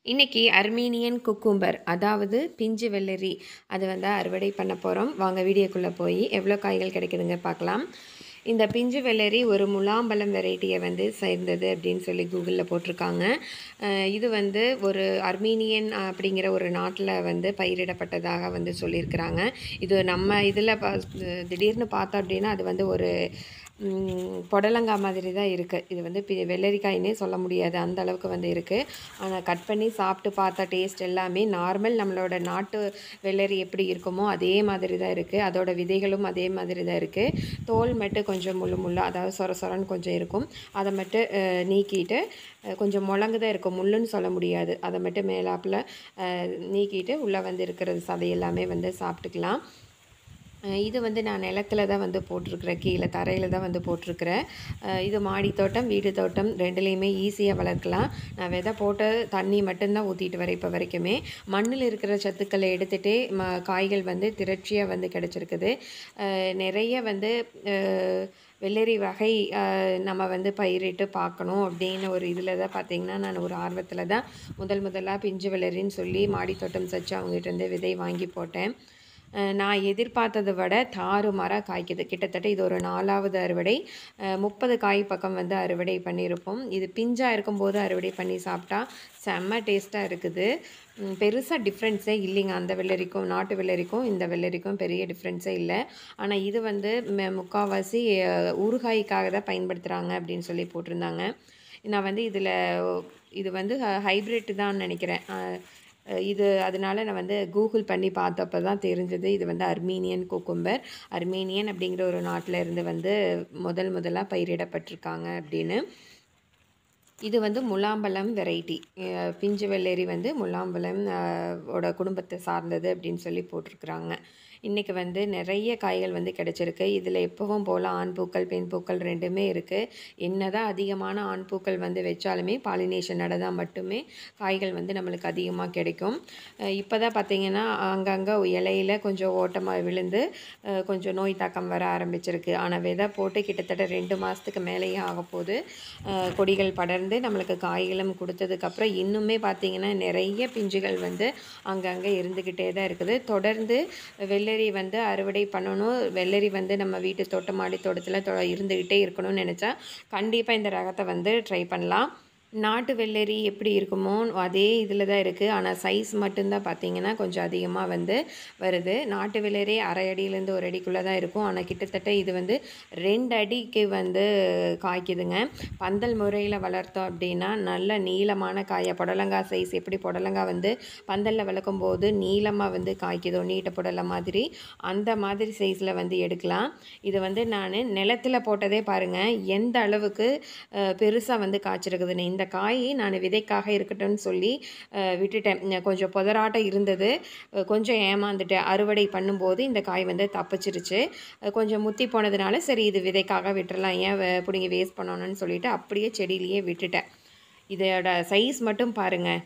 இன்னைக்கு Armenian cucumber அதாவது பிஞ்சு வெள்ளரி அது வந்து அறுவடை பண்ண போகிறோம். வாங்க வீடியோக்குள்ளே போய் எவ்வளோ காய்கள் கிடைக்குதுங்க பார்க்கலாம். இந்த பிஞ்சு வெள்ளரி ஒரு முலாம்பழம் வெரைட்டியை வந்து சேர்ந்தது அப்படின்னு சொல்லி கூகுளில் போட்டிருக்காங்க. இது வந்து ஒரு அர்மீனியன் அப்படிங்கிற ஒரு நாட்டில் வந்து பயிரிடப்பட்டதாக வந்து சொல்லியிருக்கிறாங்க. இது நம்ம இதில் திடீர்னு பார்த்தோம் அப்படின்னா அது வந்து ஒரு புடலங்காய் மாதிரி தான் இருக்குது. இது வந்து வெள்ளரிக்காயினே சொல்ல முடியாது, அந்த அளவுக்கு வந்து இருக்குது. ஆனால் கட் பண்ணி சாப்பிட்டு பார்த்தா டேஸ்ட் எல்லாமே நார்மல் நம்மளோட நாட்டு வெள்ளரி எப்படி இருக்குமோ அதே மாதிரி தான் இருக்குது. அதோட விதைகளும் அதே மாதிரி தான் இருக்குது. தோல் மட்டும் கொஞ்சம் முள்ளாக, அதாவது சொர சொரன்னு கொஞ்சம் இருக்கும். அதை மட்டும் நீக்கிட்டு கொஞ்சம் முழங்கு தான் இருக்கும், முள்ளுன்னு சொல்ல முடியாது. அதை மட்டும் மேலாப்பில் நீக்கிட்டு உள்ளே வந்து இருக்கிறது சதை எல்லாமே வந்து சாப்பிட்டுக்கலாம். இது வந்து நான் நிலத்தில் தான் வந்து போட்டிருக்கிறேன், கீழே தரையில் தான் வந்து போட்டிருக்கிறேன். இது மாடி தோட்டம் வீடு தோட்டம் ரெண்டுலேயுமே ஈஸியாக வளர்க்கலாம். நான் விதை போட்டு தண்ணி மட்டும்தான் ஊற்றிட்டு வரேன் இப்போ வரைக்குமே. மண்ணில் இருக்கிற சத்துக்களை எடுத்துகிட்டே காய்கள் வந்து திரட்சியாக வந்து கிடச்சிருக்குது. நிறைய வந்து வெள்ளரி வகை நம்ம வந்து பயிரிட்டு பார்க்கணும் அப்படின்னு ஒரு இதில் தான் பார்த்திங்கன்னா நான் ஒரு ஆர்வத்தில் தான் முதலாக பிஞ்சு வெள்ளரின்னு சொல்லி மாடி தோட்டம் வச்சு அவங்ககிட்ட விதை வாங்கி போட்டேன். நான் எதிர்பார்த்ததை விட தாறுமாறாக காய்க்குது. கிட்டத்தட்ட இது ஒரு 4வது அறுவடை. 30 காய் பக்கம் வந்து அறுவடை பண்ணியிருப்போம். இது பிஞ்சாக இருக்கும்போது அறுவடை பண்ணி சாப்பிட்டா செம்ம டேஸ்ட்டாக இருக்குது. பெருசாக டிஃப்ரென்ஸே இல்லைங்க. அந்த வெள்ளரிக்கும் நாட்டு வெள்ளரிக்கும் இந்த வெள்ளரிக்கும் பெரிய டிஃப்ரென்ஸே இல்லை. ஆனால் இது வந்து முக்கால்வாசி ஊறுகாய்க்காக தான் பயன்படுத்துகிறாங்க அப்படின்னு சொல்லி போட்டிருந்தாங்க. நான் வந்து இது வந்து ஹைப்ரிட் தான் நினைக்கிறேன். இது அதனால் நான் வந்து கூகுள் பண்ணி பார்த்தப்போ தான் தெரிஞ்சது இது வந்து அர்மீனியன் குக்கும்பர். அர்மீனியன் அப்படிங்கிற ஒரு நாட்டில் இருந்து வந்து முதலாக பயிரிடப்பட்டிருக்காங்க அப்படின்னு. இது வந்து முலாம்பழம் வெரைட்டி. பிஞ்சு வெள்ளரி வந்து முலாம்பழம் ஓட குடும்பத்தை சார்ந்தது அப்படின்னு சொல்லி போட்டிருக்குறாங்க. இன்றைக்கி வந்து நிறைய காய்கள் வந்து கிடச்சிருக்கு. இதில் எப்பவும் போல் ஆண் பூக்கள் பெண் பூக்கள் ரெண்டுமே இருக்குது. என்ன தான் அதிகமான ஆண் பூக்கள் வந்து வச்சாலுமே பாலினேஷன் நடந்தால் மட்டுமே காய்கள் வந்து நம்மளுக்கு அதிகமாக கிடைக்கும். இப்போ தான் பார்த்திங்கன்னா அங்கங்கே இலையில் கொஞ்சம் ஓட்டமாக விழுந்து கொஞ்சம் நோய் தாக்கம் வர ஆரம்பிச்சிருக்கு. ஆனால் விதை போட்டு கிட்டத்தட்ட 2 மாதத்துக்கு மேலேயே ஆகப்போகுது. கொடிகள் படர்ந்து நம்மளுக்கு காய்களும் கொடுத்ததுக்கப்புறம் இன்னுமே பார்த்திங்கன்னா நிறைய பிஞ்சுகள் வந்து அங்கங்கே இருந்துக்கிட்டே தான் இருக்குது. தொடர்ந்து வெள்ளரி வந்து அறுவடை பண்ணணும், வெள்ளரி வந்து நம்ம வீட்டு தோட்டம் மாடி தோட்டத்தில் இருந்துக்கிட்டே இருக்கணும்னு நினச்சா கண்டிப்பாக இந்த ரகத்தை வந்து ட்ரை பண்ணலாம். நாட்டு வெள்ளரி எப்படி இருக்குமோ அதே இதில் தான் இருக்குது. ஆனால் சைஸ் மட்டும்தான் பார்த்திங்கன்னா கொஞ்சம் அதிகமாக வந்து வருது. நாட்டு வெள்ளரி அரை அடியிலேருந்து 1 அடிக்குள்ளே தான் இருக்கும். ஆனால் கிட்டத்தட்ட இது வந்து 2 அடிக்கு வந்து காய்க்குதுங்க. பந்தல் முறையில் வளர்த்தோம் அப்படின்னா நல்ல நீளமான காயை, புடலங்காய் சைஸ் எப்படி புடலங்காய் வந்து பந்தலில் வளர்க்கும் போது நீளமாக வந்து காய்க்குதோ நீட்ட புடலை மாதிரி, அந்த மாதிரி சைஸில் வந்து எடுக்கலாம். இது வந்து நான் நிலத்தில் போட்டதே பாருங்கள் எந்த அளவுக்கு பெருசாக வந்து காய்ச்சிருக்குதுன்னு. இந்த காய் நான் விதைக்காக இருக்கட்டும்னு சொல்லி விட்டுட்டேன். கொஞ்சம் புதராட்டம் இருந்தது, கொஞ்சம் ஏமாந்துட்டேன். அறுவடை பண்ணும்போது இந்த காய் வந்து தப்பிச்சிருச்சு. கொஞ்சம் முத்தி போனதுனால சரி இது விதைக்காக விட்டுறலாம், ஏன் பிடிங்கி வேஸ்ட் பண்ணணும்னு சொல்லிவிட்டு அப்படியே செடியிலேயே விட்டுட்டேன். இதோட சைஸ் மட்டும் பாருங்கள்,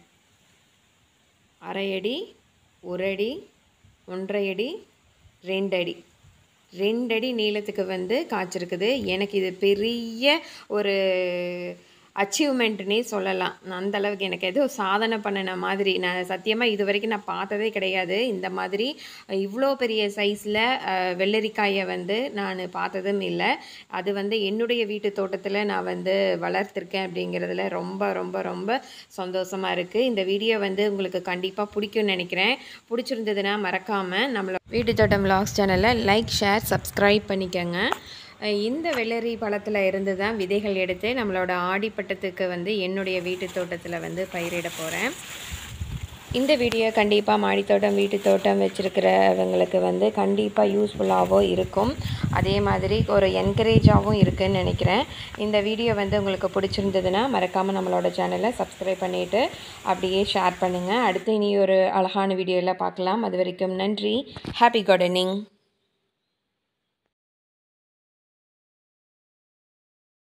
அரை அடி, 1 அடி, 1.5 அடி, 2 அடி, 2 அடி நீளத்துக்கு வந்து காய்ச்சிருக்குது. எனக்கு இது பெரிய ஒரு அச்சீவ்மெண்ட்னே சொல்லலாம். அந்த அளவுக்கு எனக்கு ஏதோ சாதனை பண்ணின மாதிரி. நான் சத்தியமாக இது வரைக்கும் நான் பார்த்ததே கிடையாது. இந்த மாதிரி இவ்வளோ பெரிய சைஸில் வெள்ளரிக்காயை வந்து நான் பார்த்ததும் இல்லை. அது வந்து என்னுடைய வீட்டு தோட்டத்தில் நான் வந்து வளர்த்துருக்கேன் அப்படிங்கிறதுல ரொம்ப ரொம்ப ரொம்ப சந்தோஷமாக இருக்குது. இந்த வீடியோ வந்து உங்களுக்கு கண்டிப்பாக பிடிக்கும்னு நினைக்கிறேன். பிடிச்சிருந்ததுன்னா மறக்காமல் நம்மளோட வீட்டு தோட்டம் விலாக்ஸ் சேனலை லைக், ஷேர், சப்ஸ்கிரைப் பண்ணிக்கோங்க. இந்த வெள்ளரி பழத்தில் இருந்து தான் விதைகள் எடுத்து நம்மளோட ஆடிப்பட்டத்துக்கு வந்து என்னுடைய வீட்டு தோட்டத்தில் வந்து பயிரிட போகிறேன். இந்த வீடியோ கண்டிப்பாக மாடித்தோட்டம் வீட்டு தோட்டம் வச்சுருக்கிறவங்களுக்கு வந்து கண்டிப்பாக யூஸ்ஃபுல்லாகவும் இருக்கும். அதே மாதிரி ஒரு என்கரேஜாகவும் இருக்குதுன்னு நினைக்கிறேன். இந்த வீடியோ வந்து உங்களுக்கு பிடிச்சிருந்ததுன்னா மறக்காமல் நம்மளோட சேனலை சப்ஸ்கிரைப் பண்ணிவிட்டு அப்படியே ஷேர் பண்ணுங்கள். அடுத்து இனி ஒரு அழகான வீடியோவில் பார்க்கலாம். அது வரைக்கும் நன்றி. Happy gardening.